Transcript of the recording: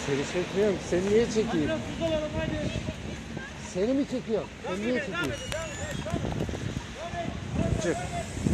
Seni çekmiyorum. Seni niye Hadi çekeyim? biraz tuz alalım hadi. Seni mi çekiyorum? Seni niye çekeyim? Çık.